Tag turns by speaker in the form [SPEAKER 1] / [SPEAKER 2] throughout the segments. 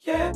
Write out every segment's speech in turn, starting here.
[SPEAKER 1] Yeah.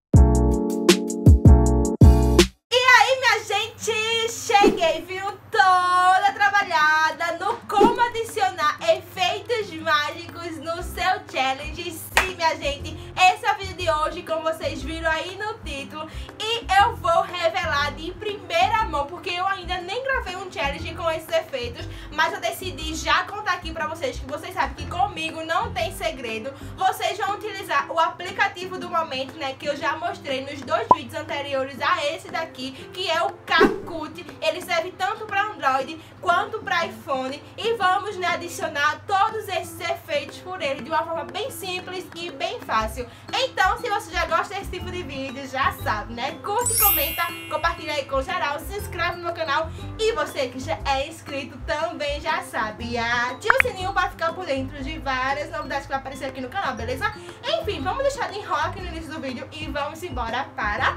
[SPEAKER 2] E aí, minha gente, cheguei, viu, toda trabalhada no como adicionar efeitos mágicos no seu challenge. Sim, minha gente, esse é o vídeo de hoje, como vocês viram aí no título. E eu vou revelar de primeira mão, porque eu ainda nem gravei um challenge com esses efeitos, mas eu decidi já contar aqui pra vocês, que vocês sabem que comigo não tem segredo. Vocês vão utilizar o aplicativo do momento, né, que eu já mostrei nos dois vídeos anteriores a esse daqui, que é o CapCut. Ele serve tanto para Android quanto para iPhone, e vamos, né, adicionar todos esses efeitos por ele de uma forma bem simples e bem fácil. Então, se você já gosta desse tipo de vídeo, já sabe, né? Curte, comenta, compartilha aí com geral, se inscreve no meu canal, e você que já é inscrito também já sabe, ativa o sininho para ficar por dentro de várias novidades que vai aparecer aqui no canal, beleza? Enfim, vamos deixar de enrolar aqui no início do vídeo e vamos embora para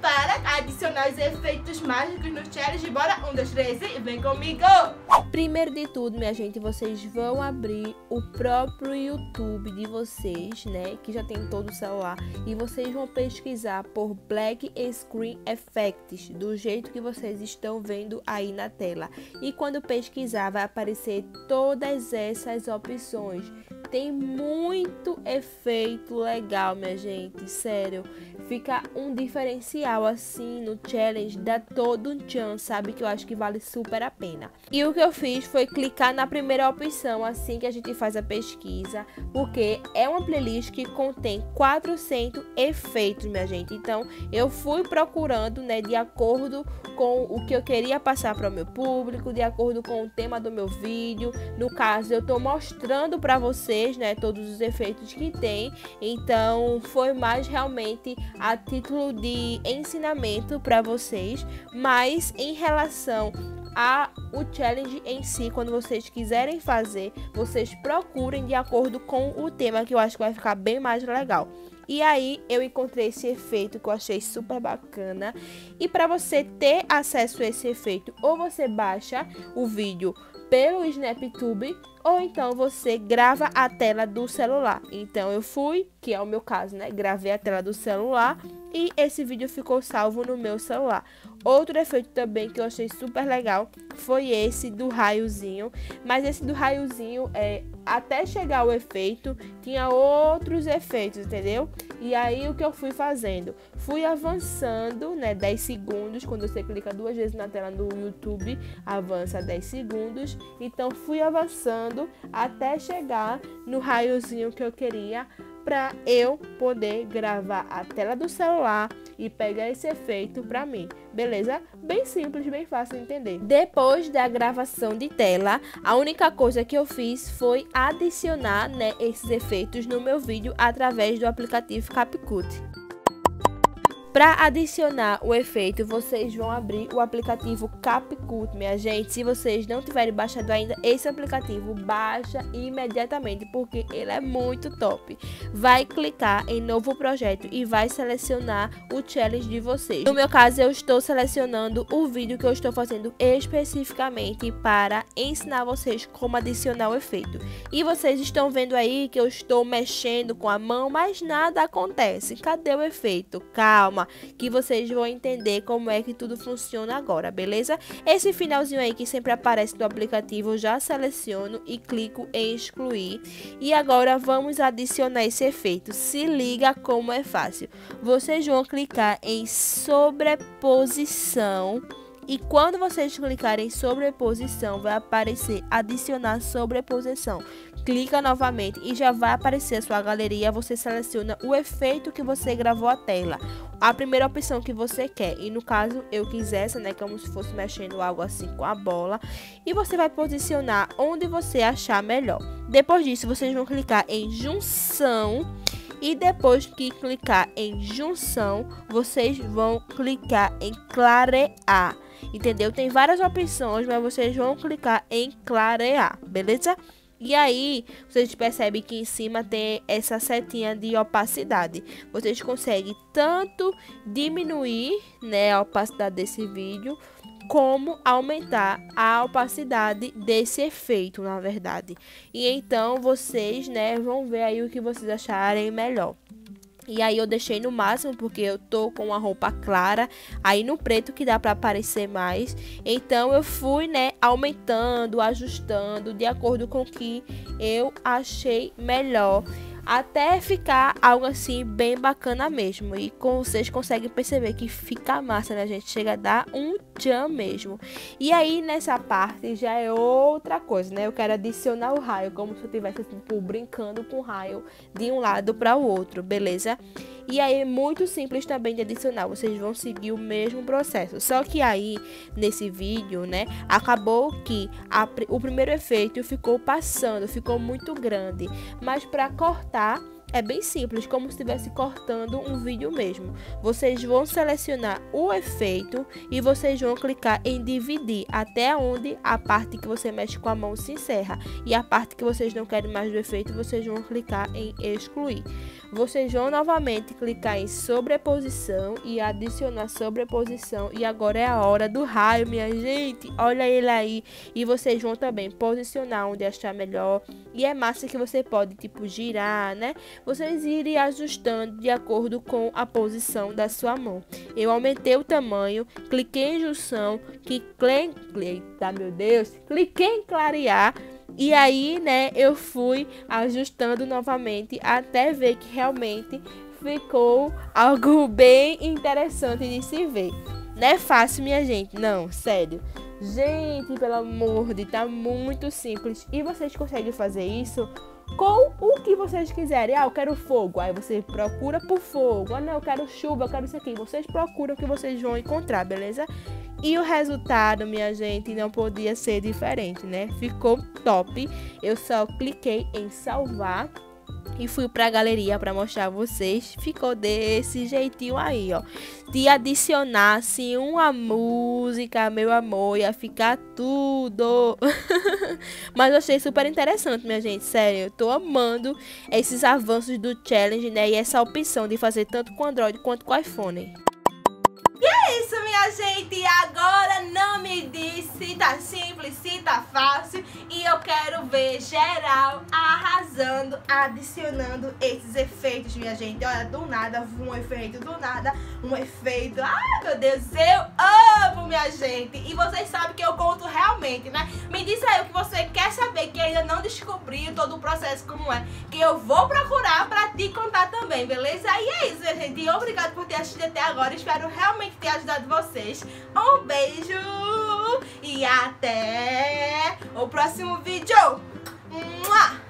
[SPEAKER 2] adicionar os efeitos mágicos no challenge. Bora, 1, 2, 3 e vem comigo!
[SPEAKER 3] Primeiro de tudo, minha gente, vocês vão abrir o próprio YouTube de vocês, né, que já tem todo o celular, e vocês vão pesquisar por Black Screen Effects, do jeito que vocês estão vendo aí na tela. E quando pesquisar, vai aparecer todas essas opções. Tem muito efeito legal, minha gente, sério. Fica um diferencial assim no challenge, dá todo um chance, sabe? Que eu acho que vale super a pena. E o que eu fiz foi clicar na primeira opção assim que a gente faz a pesquisa, porque é uma playlist que contém 400 efeitos, minha gente. Então eu fui procurando, né, de acordo com o que eu queria passar para o meu público, de acordo com o tema do meu vídeo. No caso, eu tô mostrando para vocês, né, todos os efeitos que tem. Então foi mais realmente a título de ensinamento para vocês, mas em relação o challenge em si, quando vocês quiserem fazer, vocês procurem de acordo com o tema, que eu acho que vai ficar bem mais legal. E aí eu encontrei esse efeito que eu achei super bacana. E para você ter acesso a esse efeito, ou você baixa o vídeo pelo SnapTube, ou então você grava a tela do celular. Então eu fui, que é o meu caso, né, gravei a tela do celular e esse vídeo ficou salvo no meu celular. Outro efeito também que eu achei super legal foi esse do raiozinho, mas esse do raiozinho, até chegar o efeito, tinha outros efeitos, entendeu? E aí o que eu fui fazendo? Fui avançando, né, 10 segundos, quando você clica 2 vezes na tela do YouTube, avança 10 segundos. Então fui avançando até chegar no raiozinho que eu queria, para eu poder gravar a tela do celular e pegar esse efeito para mim, beleza? Bem simples, bem fácil de entender. Depois da gravação de tela, a única coisa que eu fiz foi adicionar, né, esses efeitos no meu vídeo através do aplicativo CapCut. Para adicionar o efeito, vocês vão abrir o aplicativo CapCut, minha gente. Se vocês não tiverem baixado ainda esse aplicativo, baixa imediatamente, porque ele é muito top. Vai clicar em novo projeto e vai selecionar o challenge de vocês. No meu caso, eu estou selecionando o vídeo que eu estou fazendo especificamente para ensinar vocês como adicionar o efeito. E vocês estão vendo aí que eu estou mexendo com a mão, mas nada acontece. Cadê o efeito? Calma, que vocês vão entender como é que tudo funciona agora, beleza? Esse finalzinho aí que sempre aparece no aplicativo, eu já seleciono e clico em excluir. E agora vamos adicionar esse efeito. Se liga como é fácil. Vocês vão clicar em sobreposição. E quando vocês clicarem em sobreposição, vai aparecer adicionar sobreposição. Clica novamente e já vai aparecer a sua galeria. Você seleciona o efeito que você gravou a tela, a primeira opção que você quer. E no caso eu quis essa, né, como se fosse mexendo algo assim com a bola. E você vai posicionar onde você achar melhor. Depois disso, vocês vão clicar em junção. E depois que clicar em junção, vocês vão clicar em clarear. Entendeu? Tem várias opções, mas vocês vão clicar em clarear, beleza? E aí, vocês percebem que em cima tem essa setinha de opacidade. Vocês conseguem tanto diminuir, né, a opacidade desse vídeo, como aumentar a opacidade desse efeito, na verdade. E então, vocês, né, vão ver aí o que vocês acharem melhor. E aí eu deixei no máximo porque eu tô com uma roupa clara, aí no preto que dá pra aparecer mais. Então eu fui, né, aumentando, ajustando de acordo com o que eu achei melhor, até ficar algo assim bem bacana mesmo. E vocês conseguem perceber que fica massa, né, gente? Chega a dar um tchan mesmo. E aí nessa parte já é outra coisa, né? Eu quero adicionar o raio, como se eu estivesse tipo brincando com o raio de um lado para o outro, beleza? E aí é muito simples também de adicionar, vocês vão seguir o mesmo processo. Só que aí, nesse vídeo, né, acabou que o primeiro efeito ficou passando, ficou muito grande. Mas para cortar, é bem simples, como se estivesse cortando um vídeo mesmo. Vocês vão selecionar o efeito e vocês vão clicar em dividir até onde a parte que você mexe com a mão se encerra. E a parte que vocês não querem mais do efeito, vocês vão clicar em excluir. Vocês vão novamente clicar em sobreposição e adicionar sobreposição. E agora é a hora do raio, minha gente. Olha ele aí. E vocês vão também posicionar onde achar melhor. E é massa que você pode, tipo, girar, né? Vocês irem ajustando de acordo com a posição da sua mão. Eu aumentei o tamanho, cliquei em junção, cliquei em clarear. E aí, né, eu fui ajustando novamente até ver que realmente ficou algo bem interessante de se ver. Não é fácil, minha gente, não, sério. Gente, pelo amor de Deus, tá muito simples. E vocês conseguem fazer isso com o que vocês quiserem. Ah, eu quero fogo. Aí você procura por fogo. Ah, não, eu quero chuva, eu quero isso aqui. Vocês procuram o que vocês vão encontrar, beleza? E o resultado, minha gente, não podia ser diferente, né? Ficou top. Eu só cliquei em salvar e fui pra galeria pra mostrar a vocês. Ficou desse jeitinho aí, ó. Se adicionasse uma música, meu amor, ia ficar tudo. Mas eu achei super interessante, minha gente. Sério, eu tô amando esses avanços do challenge, né? E essa opção de fazer tanto com Android quanto com iPhone.
[SPEAKER 2] É isso, minha gente, agora não me diz se tá simples, se tá fácil. E eu quero ver geral arrasando, adicionando esses efeitos, minha gente. Olha, do nada um efeito, do nada um efeito. Ai, meu Deus, eu amo, minha gente. E vocês sabem que eu conto realmente, né? Me diz aí o que você quer saber, que ainda não descobriu todo o processo como é, que eu vou procurar pra te contar também, beleza? E é isso, minha gente, e obrigado por ter assistido até agora. Espero realmente ter ajudado vocês. Um beijo e até o próximo vídeo. Mua!